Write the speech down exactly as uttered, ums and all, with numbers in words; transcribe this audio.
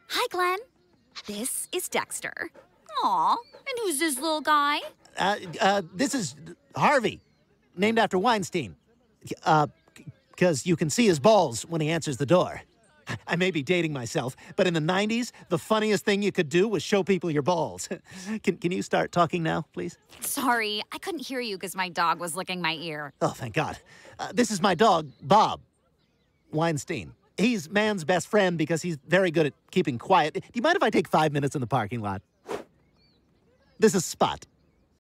Hi, Glenn. This is Dexter. Aw, and who's this little guy? Uh, uh, this is Harvey, named after Weinstein. Uh, because you can see his balls when he answers the door. I may be dating myself, but in the nineties, the funniest thing you could do was show people your balls. can, can you start talking now, please? Sorry, I couldn't hear you because my dog was licking my ear. Oh, thank God. Uh, this is my dog, Bob Weinstein. He's man's best friend because he's very good at keeping quiet. Do you mind if I take five minutes in the parking lot? This is Spot.